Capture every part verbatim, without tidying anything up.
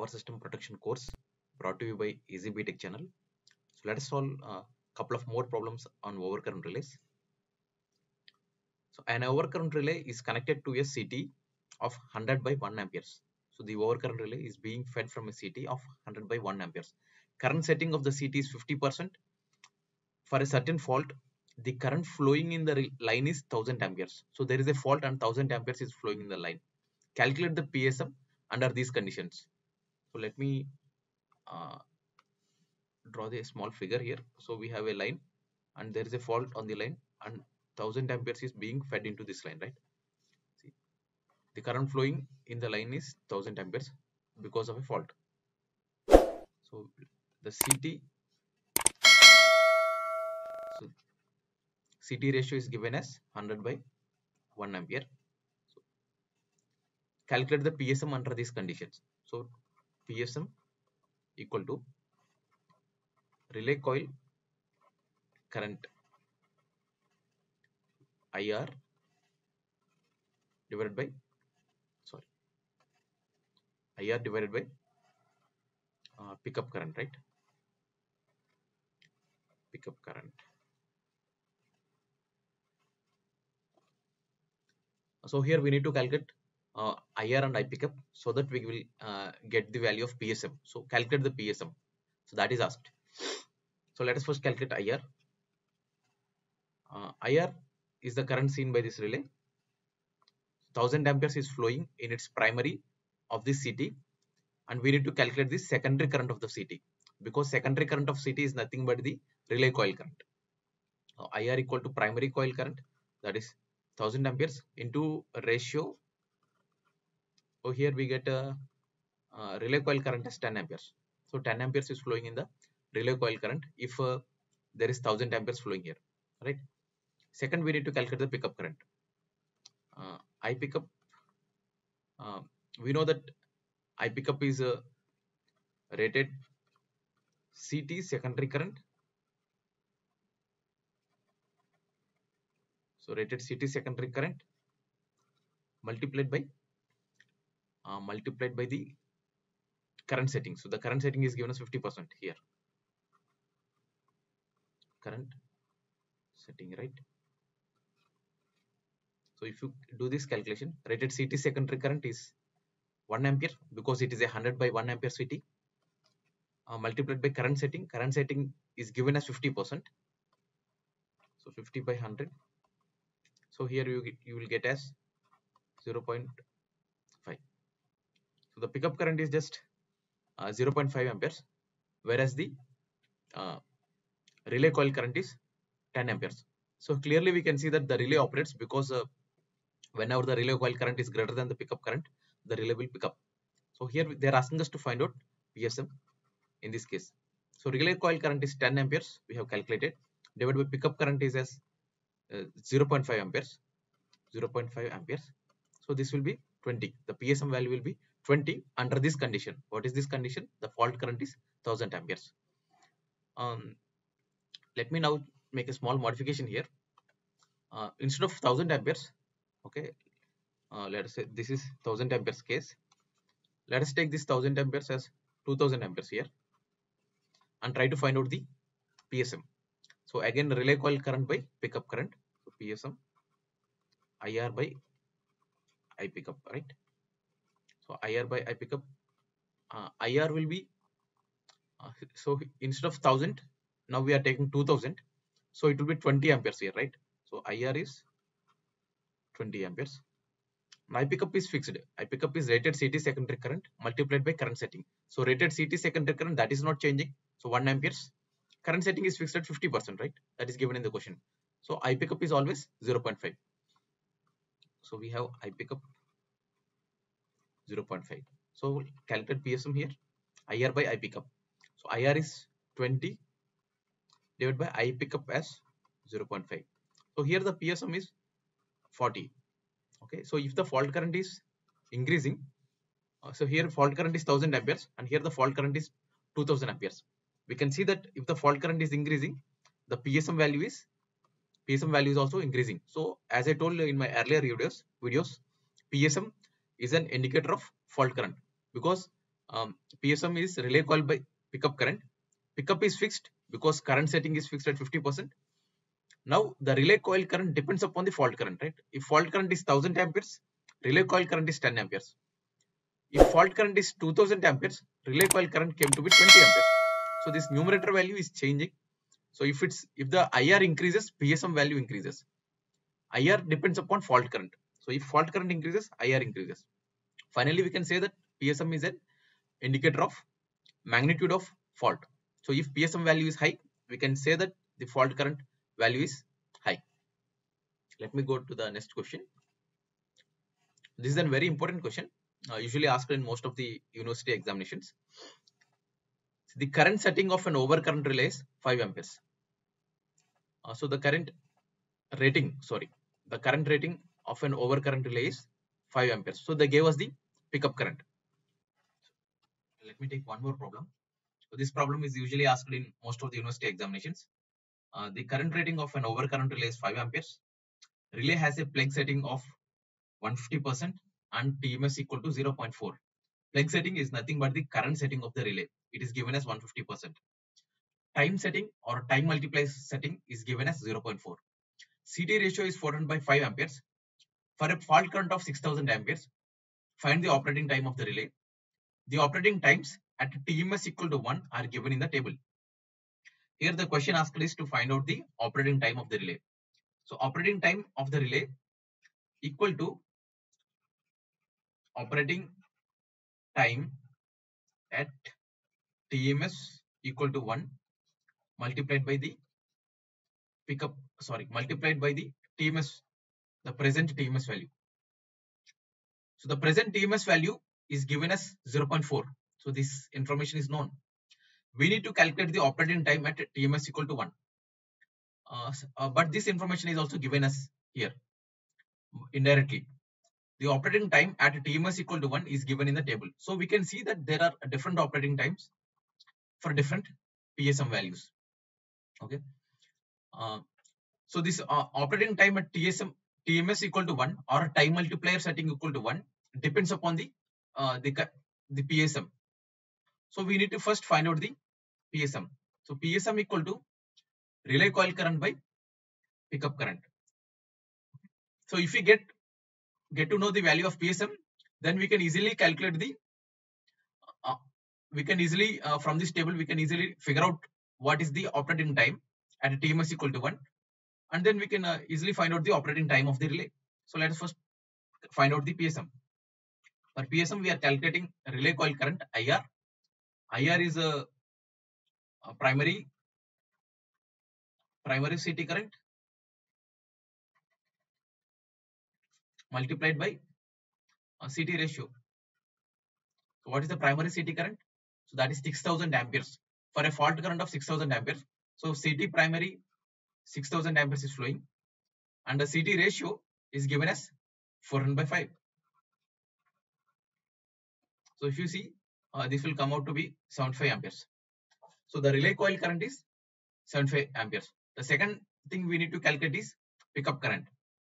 Power System Protection course brought to you by Easy B Tech channel. So let us solve a couple of more problems on overcurrent relays. So an overcurrent relay is connected to a C T of one hundred by one amperes. So the overcurrent relay is being fed from a C T of one hundred by one amperes. Current setting of the C T is fifty percent. For a certain fault, the current flowing in the line is one thousand amperes. So there is a fault and one thousand amperes is flowing in the line. Calculate the P S M under these conditions. So let me uh, draw the small figure here. So we have a line and there is a fault on the line and one thousand amperes is being fed into this line, right? See, the current flowing in the line is one thousand amperes because of a fault. So the C T so C T ratio is given as one hundred by one ampere. So calculate the P S M under these conditions. So P S M equal to relay coil current I R divided by sorry I R divided by uh, pickup current, right? Pickup current. So here we need to calculate uh, I R and I pickup so that we will uh, get the value of P S M. So calculate the P S M. So that is asked. So let us first calculate I R. Uh, I R is the current seen by this relay. one thousand amperes is flowing in its primary of this C T, and we need to calculate the secondary current of the C T because secondary current of C T is nothing but the relay coil current. Uh, I R equal to primary coil current, that is one thousand amperes into a ratio. So here we get a uh, relay coil current as ten amperes. So ten amperes is flowing in the relay coil current if uh, there is one thousand amperes flowing here, right? Second, we need to calculate the pickup current. Uh, I pickup, uh, we know that I pickup is a rated C T secondary current. So rated C T secondary current multiplied by uh, multiplied by the current setting. So the current setting is given as fifty percent here. Current setting, right? So if you do this calculation, rated C T secondary current is one ampere because it is a one hundred by one ampere C T uh, multiplied by current setting. Current setting is given as fifty percent. So fifty by one hundred. So here you get, you will get as zero point five. So the pickup current is just uh, zero point five amperes, whereas the uh, relay coil current is ten amperes. So clearly we can see that the relay operates because uh, whenever the relay coil current is greater than the pickup current, the relay will pick up. So here they are asking us to find out P S M in this case. So relay coil current is ten amperes, we have calculated, divided by pickup current is as uh, zero point five amperes, zero point five amperes. So this will be twenty. The P S M value will be twenty under this condition. What is this condition? The fault current is one thousand amperes. Um, let me now make a small modification here. Uh, instead of one thousand amperes, okay, uh, let us say this is one thousand amperes case. Let us take this one thousand amperes as two thousand amperes here and try to find out the P S M. So again, relay coil current by pickup current. So P S M I R by I pickup, right? So I R by I pickup, uh, I R will be uh, so instead of one thousand, now we are taking two thousand. So it will be twenty amperes here, right? So I R is twenty amperes. I pickup is fixed. I pickup is rated C T secondary current multiplied by current setting. So rated C T secondary current, that is not changing. So one amperes. Current setting is fixed at fifty percent, right? That is given in the question. So I pickup is always zero point five. So we have I pickup zero point five. So calculate P S M here. I R by I pickup. So I R is twenty divided by I pickup as zero point five. So here the P S M is forty. Okay, so if the fault current is increasing, uh, so here fault current is one thousand amperes and here the fault current is two thousand amperes. We can see that if the fault current is increasing, the P S M value is P S M value is also increasing. So as I told in my earlier videos, videos P S M is an indicator of fault current because Um, P S M is relay coil by pickup current. Pickup is fixed because current setting is fixed at fifty percent. Now the relay coil current depends upon the fault current, right? If fault current is one thousand amperes, relay coil current is ten amperes. If fault current is two thousand amperes, relay coil current came to be twenty amperes. So this numerator value is changing. So if it's if the I R increases, P S M value increases. I R depends upon fault current. So if fault current increases, I R increases. Finally, we can say that P S M is an indicator of magnitude of fault. So if P S M value is high, we can say that the fault current value is high. Let me go to the next question. This is a very important question, uh, usually asked in most of the university examinations. The current setting of an overcurrent relay is five amperes. Uh, so the current rating, sorry, the current rating of an overcurrent relay is five amperes. So they gave us the pickup current. Let me take one more problem. So this problem is usually asked in most of the university examinations. Uh, the current rating of an overcurrent relay is five amperes. Relay has a plug setting of one hundred fifty percent and T M S equal to zero point four. Plug setting is nothing but the current setting of the relay. It is given as one hundred fifty percent. Time setting or time multiplier setting is given as zero point four. C T ratio is four hundred by five amperes. For a fault current of six thousand amperes, find the operating time of the relay. The operating times at T M S equal to one are given in the table. Here the question asked is to find out the operating time of the relay. So operating time of the relay equal to operating time at T M S equal to one multiplied by the pickup, sorry, multiplied by the T M S, the present T M S value. So the present T M S value is given as zero point four. So this information is known. We need to calculate the operating time at T M S equal to one. Uh, uh, but this information is also given us here indirectly. The operating time at T M S equal to one is given in the table. So we can see that there are different operating times for different P S M values. Okay. Uh, so this uh, operating time at T S M, T M S equal to one or time multiplier setting equal to one depends upon the uh, the the P S M. So we need to first find out the P S M. So P S M equal to relay coil current by pickup current. So if we get get to know the value of P S M, then we can easily calculate the uh, we can easily uh, from this table we can easily figure out what is the operating time at T M S equal to one, and then we can uh, easily find out the operating time of the relay. So let us first find out the P S M. For P S M we are calculating relay coil current I R. I R is a, a primary primary C T current multiplied by a C T ratio. So what is the primary C T current? So that is six thousand amperes for a fault current of six thousand amperes. So C T primary six thousand amperes is flowing, and the C T ratio is given as four hundred by five. So if you see, uh, this will come out to be seventy-five amperes. So the relay coil current is seventy-five amperes. The second thing we need to calculate is pickup current.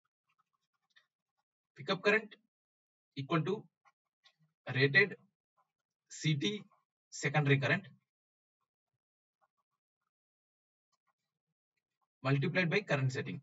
Pickup current equal to rated C T secondary current multiplied by current setting.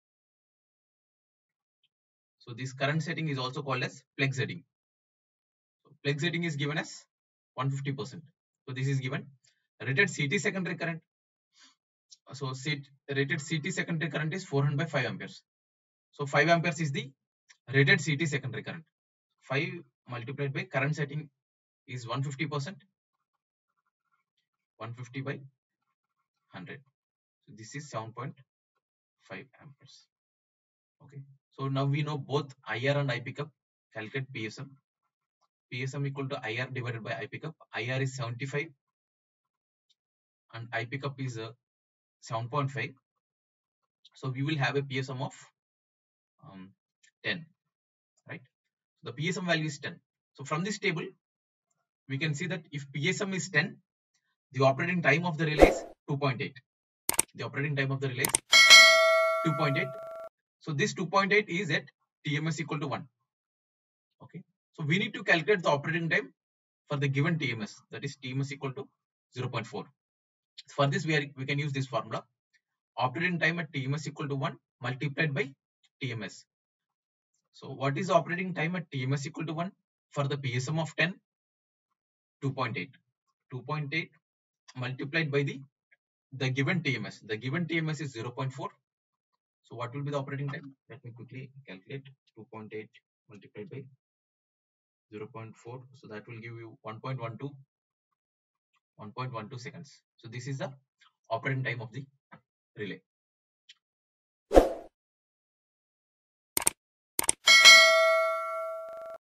So this current setting is also called as plug setting. So plug setting is given as one hundred fifty percent. So this is given. Rated C T secondary current. So rated C T secondary current is four hundred by five amperes. So five amperes is the rated C T secondary current. five multiplied by current setting is one hundred fifty percent. one hundred fifty by one hundred. So this is seven point five amperes. Okay. So now we know both I R and I pickup. Calculate P S M. P S M equal to I R divided by I pickup. I R is seventy-five and I pickup is uh, seven point five. So we will have a P S M of um, ten, right? So the P S M value is ten. So from this table, we can see that if P S M is ten, the operating time of the relay is two point eight. The operating time of the relay is two point eight. So this two point eight is at T M S equal to one. Okay. So we need to calculate the operating time for the given T M S, that is T M S equal to zero point four. For this, we, are, we can use this formula. Operating time at T M S equal to one multiplied by T M S. So what is operating time at T M S equal to one? For the P S M of ten, two point eight. two point eight multiplied by the, the given T M S. The given T M S is zero point four. So what will be the operating time? Let me quickly calculate. two point eight multiplied by zero point four. So that will give you one point one two, one point one two seconds. So this is the operating time of the relay.